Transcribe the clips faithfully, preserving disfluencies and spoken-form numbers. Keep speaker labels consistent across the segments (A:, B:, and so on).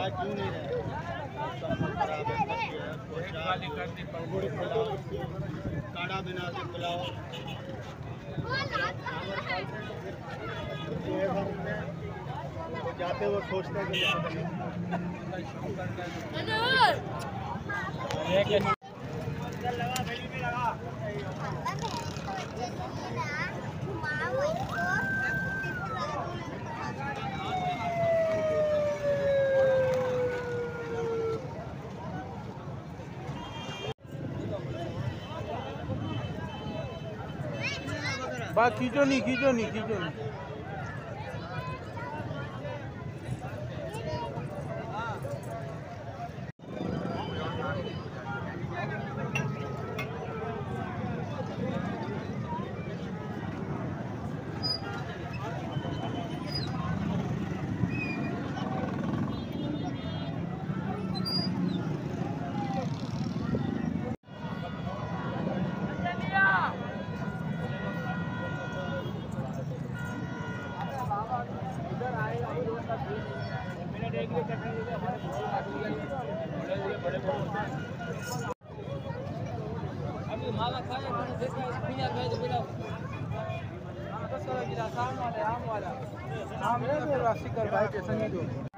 A: क्यों नहीं रहे? काढ़ा बना के पिलाओ। जाते वो सोचते हैं कि
B: बात खींचो नहीं खींचो नहीं खींचो नहीं।
C: अभी माला खाया मैंने देखा पिया गए तो बोला दस वाला गिलास आम वाला आम वाला आम है तो राशि कर भाई जैसा नहीं दो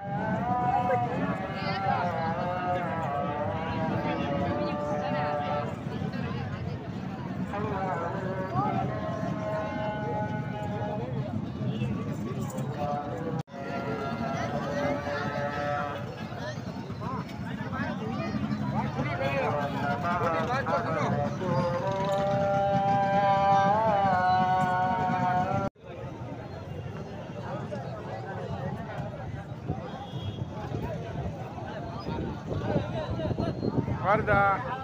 B: वर्दा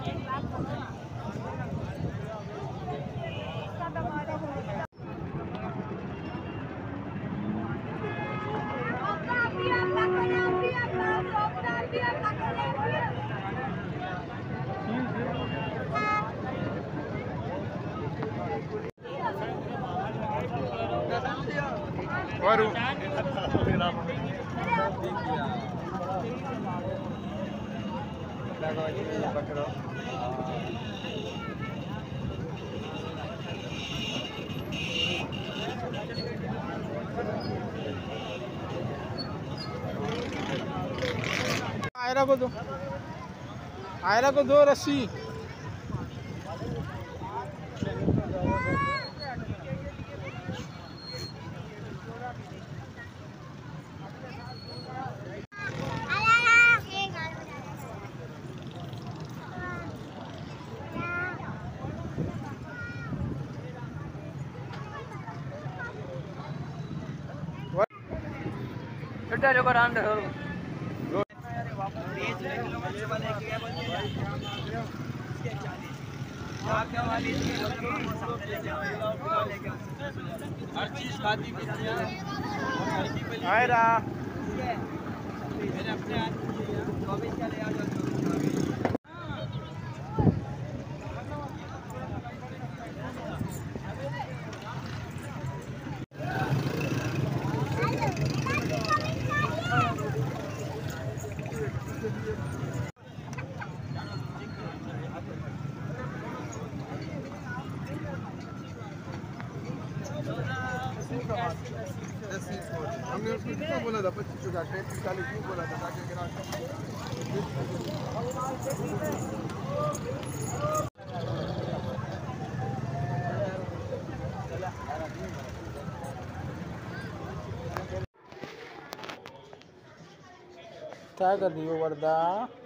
B: वरु पकड़ो आयरा को दो आयरा को दो रस्सी
C: छोटा जो कर अंदर हो
A: हर चीज खाती पीती है।
B: आयरा
A: मैंने अपने चौबीस का लिया हमने उसको कितना बोला था पच्चीस हजार पैंतीस चालीस क्यों बोला था ताकि
B: क्या कर रही हो वर्दा?